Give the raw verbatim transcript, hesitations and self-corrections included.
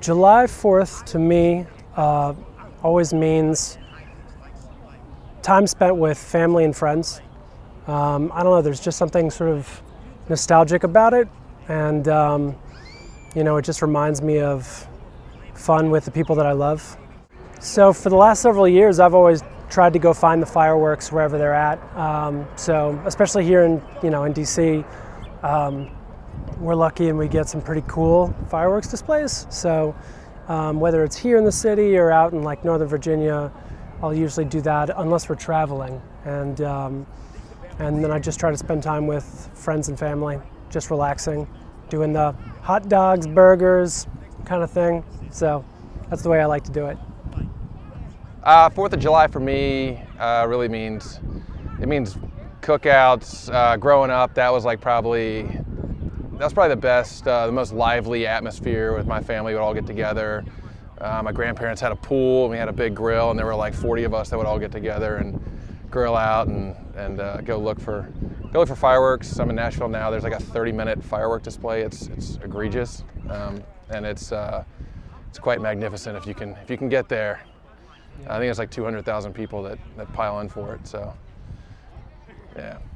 July fourth to me uh, always means time spent with family and friends. Um, I don't know, there's just something sort of nostalgic about it, and um, you know, it just reminds me of fun with the people that I love. So for the last several years, I've always tried to go find the fireworks wherever they're at. Um, so especially here in, you know, in D C, um, we're lucky and we get some pretty cool fireworks displays. So um, whether it's here in the city or out in like Northern Virginia, I'll usually do that unless we're traveling. And, um, and then I just try to spend time with friends and family, just relaxing, doing the hot dogs, burgers kind of thing. So that's the way I like to do it. Uh, Fourth of July for me uh, really means, it means cookouts. Uh, growing up, that was like probably, that was probably the best, uh, the most lively atmosphere with my family. We would all get together. Uh, my grandparents had a pool and we had a big grill, and there were like forty of us that would all get together and grill out and, and uh, go look for go look for fireworks. I'm in Nashville now. There's like a thirty minute firework display. It's it's egregious, um, and it's uh, it's quite magnificent if you can if you can get there. I think it's like two hundred thousand people that, that pile in for it, so yeah.